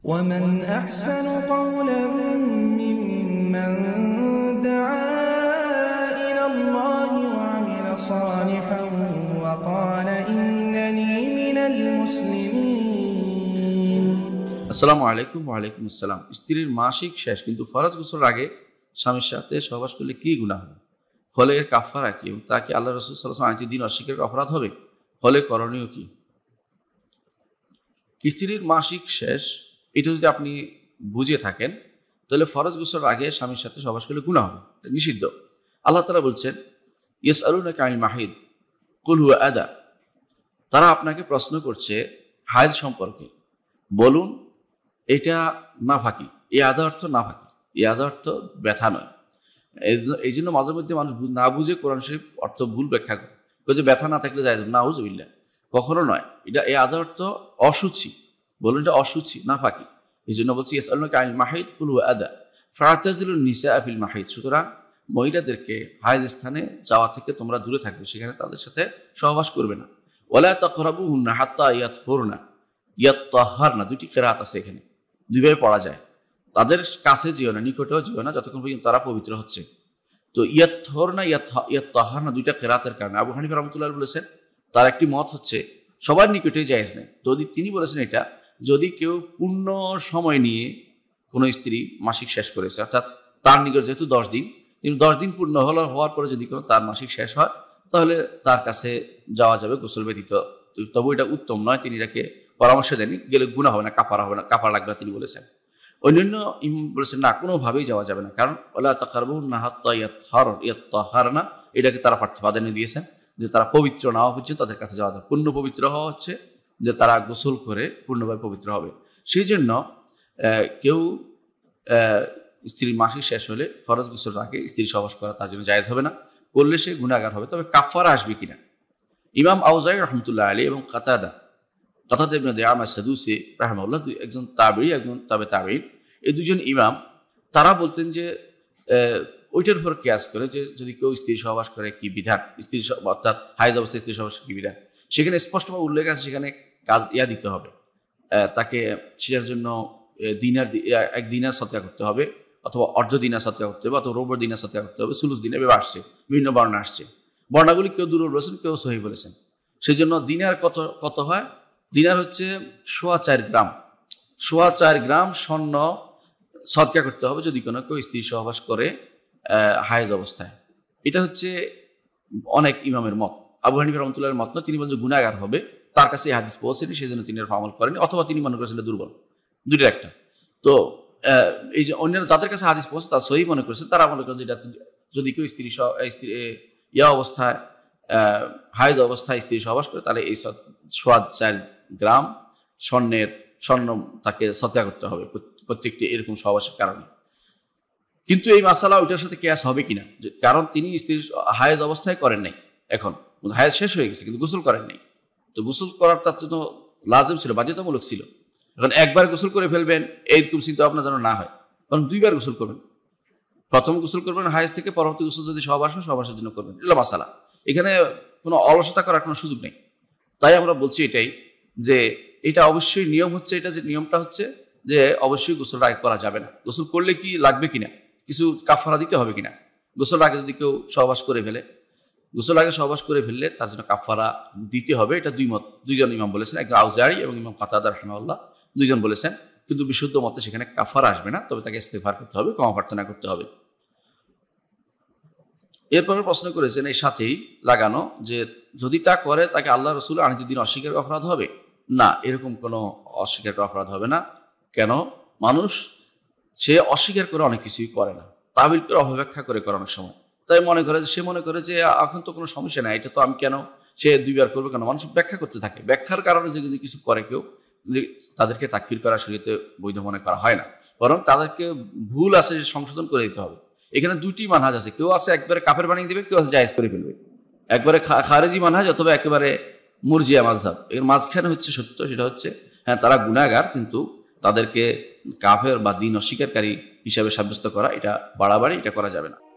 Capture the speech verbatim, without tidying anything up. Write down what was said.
ومن أحسن قولا ممن دعا إلى الله وعمل صالحا وقال إنني من المسلمين. আসসালামু আলাইকুম। ওয়ালাইকুম আসসালাম। স্ত্রীর মাসিক শেষ কিন্তু ফরজ গোসলের আগে স্বামীর সাথে সহবাস করলে কি গুনাহ হবে, ফলে এর কাফারা কি, এবং তা কি আল্লাহ রাসূল সাল্লাল্লাহু আলাইহি ওয়াসাল্লাম দিন অস্বীকারের অপরাধ হবে, ফলে করণীয় কি? স্ত্রীর মাসিক শেষ এটা যদি আপনি বুঝে থাকেন তাহলে ফরজ গোসলের আগে স্বামীর সাথে সহবাস করলে গুনাহ হবে, এটা নিষিদ্ধ। আল্লাহ তাআলা বলছেন ইয়াসআলুনাকা আনিল মাহিদ কুল হুয়া আদা, তারা আপনাকে প্রশ্ন করছে হায়দ সম্পর্কে, বলুন এটা নাফাকি। এই আদা অর্থ নাফাকি, এই আদা অর্থ ব্যথা নয়। এই জন্য মাঝে মধ্যে মানুষ না বুঝে কোরআন শরীফ অর্থ ভুল ব্যাখ্যা করে, যে ব্যথা না থাকলে যায় না, হুজুবিল্লাহ, কখনো নয়। এটা এই আদা অর্থ অসুচি, বলুন এটা অসুচি, নাফাকি। এই জন্য বলছি ইয়াসআলুনাকা আনিল মাহিদ কুল হুয়া আদা ফাতাজিলুন নিসা ফিল মাহিদ, সুতরাং মহিলাদেরকে হায়দ স্থানে যাওয়া থেকে তোমরা দূরে থাকবে, সেখানে তাদের সাথে সহবাস করবে না। ওয়ালা তাকরাবুহুন্না হাত্তা ইয়াতহুরনা, ইয়াত্তাহারনা, দুটি কিরাত আছে এখানে, দুইভাবে পড়া যায়। তাদের কাছে যেও না, নিকটেও যেও না, যতক্ষণ পর্যন্ত তারা পবিত্র হচ্ছে। তো ইয়াতহুরনা ইয়াত্তাহারনা দুইটা কিরাতের কারণে আবু হানিফা রাহমাতুল্লাহ বলেছেন তার একটি মত হচ্ছে সবার নিকটেই জায়েজ নেই। যদি তিনি বলেছেন এটা যদি কেউ পূর্ণ সময় নিয়ে কোনো স্ত্রী মাসিক শেষ করেছে, অর্থাৎ তার নিকট যেহেতু দশ দিন, কিন্তু দশ দিন পূর্ণ হলো হওয়ার পরে যদি কোনো তার মাসিক শেষ হয় তাহলে তার কাছে যাওয়া যাবে গোসল ব্যতীত। তবু এটা উত্তম নয়, তিনি এটাকে পরামর্শ দেননি, গেলে গুনাহ হবে না, কাফারা হবে না, কাফারা লাগবে না তিনি বলেছেন। অন্যান্য ইমাম বলেছেন না, কোনোভাবেই যাওয়া যাবে না, কারণ ওয়ালা তাকরাবুহুন্না হাত্তা ইয়াততাহারনা, এটাকে তারা প্রাধান্য দিয়েছেন যে তারা পবিত্র না হওয়া পর্যন্ত তাদের কাছে যাওয়া যাবে। পূর্ণ পবিত্র হওয়া হচ্ছে যে তারা গোসল করে পূর্ণভাবে পবিত্র হবে। সেই জন্য কেউ স্ত্রীর মাসিক শেষ হলে ফরজ গোসলের আগে স্ত্রী সহবাস করা তার জন্য জায়েজ হবে না, করলে সে গুনাহগার হবে। তবে কাফারা আসবে কিনা, ইমাম আউজাঈ রাহমাতুল্লাহ আলাইহি এবং কাতাদা কাতাদা ইবনে দিআমা আস-সাদুসি রাহিমাহুল্লাহ, একজন তাবেঈ একজন তাবে তাবেঈন, এই দুজন ইমাম তারা বলতেন যে ওইটার উপর কিয়াস করে যে যদি কেউ স্ত্রী সহবাস করে কি বিধান, স্ত্রী অর্থাৎ হায়েজ অবস্থায় স্ত্রী সহবাস কি বিধান, সেখানে স্পষ্টভাবে উল্লেখ আছে, সেখানে কাজ ইয়া দিতে হবে, তাকে সেটার জন্য দিনার এক দিনার সদকা করতে হবে, অথবা অর্ধ দিনার সদকা করতে হবে, অথবা রোবর দিনার সদকা করতে হবে, সুলুস দিনার এভাবে আসছে, বিভিন্ন বর্ণনা আসছে। বর্ণাগুলি কেউ দুর্বল বলেছেন, কেউ সহিহ বলেছেন। সেই জন্য দিনার কত কত হয়, দিনার হচ্ছে সোয়া চার গ্রাম, সোয়া চার গ্রাম স্বর্ণ সদকা করতে হবে যদি কোনো কেউ স্ত্রী সহবাস করে হায়েজ অবস্থায়। এটা হচ্ছে অনেক ইমামের মত, আবু হানিফা রাহমাতুল্লাহর মত না। তিনি বলেন যে গুনাহগার হবে, তার কাছে এই হাদিস পৌঁছেনি, সেই জন্য তিনি এর আমল করেনি, অথবা তিনি মনে করেছেন দুর্বল, দুইটার একটা। তো এই যে অন্যরা যাদের কাছে হাদিস পৌঁছে তারা সহিহ মনে করেছেন, তারা মনে করেন যে এটা যদি কেউ স্ত্রী স্ত্রী ইয়া অবস্থায় হায়েজ অবস্থায় স্ত্রী সহবাস করে তাহলে এই সোয়া চার গ্রাম স্বর্ণের স্বর্ণ তাকে সদকা করতে হবে প্রত্যেকটি এরকম সহবাসের কারণে। কিন্তু এই মাসালা ওইটার সাথে কিয়াস হবে কিনা, কারণ তিনি স্ত্রীর হায়েজ অবস্থায় করেন নাই, এখন হায়েজ শেষ হয়ে গেছে কিন্তু গোসল করেন নাই। তো গোসল করার তার জন্য লাজিম ছিল, বাধ্যতামূলক ছিল। এখন একবার গোসল করে ফেলবেন এইরকম চিন্তা ভাবনা যেন না হয়, কারণ দুইবার গোসল করবেন, প্রথম গোসল করবেন হায়েজ থেকে, পরবর্তী গোসল যদি সহবাস হয় সহবাসের জন্য করবেন। এটা মাসালা, এখানে কোনো অলসতা করার কোনো সুযোগ নেই। তাই আমরা বলছি এটাই যে এটা অবশ্যই নিয়ম হচ্ছে, এটা যে নিয়মটা হচ্ছে যে অবশ্যই গোসল আগে করা যাবে না। গোসল করলে কি লাগবে কিনা, কিছু কাফারা দিতে হবে কিনা, গোসল আগে যদি কেউ সহবাস করে ফেলে, গোসল আগে সহবাস করে ফেললে তার জন্য কাফারা দিতে হবে। এটা দুই মত, দুইজন ইমাম বলেছেন, একজন আউজাঈ এবং ইমাম কাতাদা রাহিমাহুল্লাহ, দুইজন বলেছেন। কিন্তু বিশুদ্ধ মতে সেখানে কাফারা আসবে না, তবে তাকে ইস্তেগফার করতে হবে, ক্ষমা প্রার্থনা করতে হবে। এরপরে প্রশ্ন করেছেন এই সাথেই লাগানো যে যদি তা করে তাকে আল্লাহ রসুল আনিতুদ্দিন অস্বীকার অপরাধ হবে না, এরকম কোনো অস্বীকার অপরাধ হবে না। কেন? মানুষ সে অস্বীকার করে অনেক কিছুই করে না, তাবিল করে অপব্যাখ্যা করে করে অনেক সময়। তাই মনে করে যে সে মনে করে যে এখন তো কোনো সমস্যা নাই, এটা তো আমি কেন সে দুইবার করবে কেন, মানুষ ব্যাখ্যা করতে থাকে। ব্যাখ্যার কারণে যে যদি কিছু করে কেউ, তাদেরকে তাকফির করা শরীয়তে বৈধ মনে করা হয় না, বরং তাদেরকে ভুল আছে সংশোধন করে দিতে হবে। এখানে দুইটি মানহাজ আছে, কেউ আছে একবারে কাফের বানিয়ে দেবে, কেউ আছে জায়েজ করে ফেলবে, একবারে খারেজি মানহাজ অথবা একেবারে মুরজিয়া মাযহাব। এর মাঝখানে হচ্ছে সত্য, সেটা হচ্ছে হ্যাঁ তারা গুনাহগার, কিন্তু তাদেরকে কাফের বা দ্বীন অস্বীকারী হিসাবে সাব্যস্ত করা এটা বাড়াবাড়ি, এটা করা যাবে না।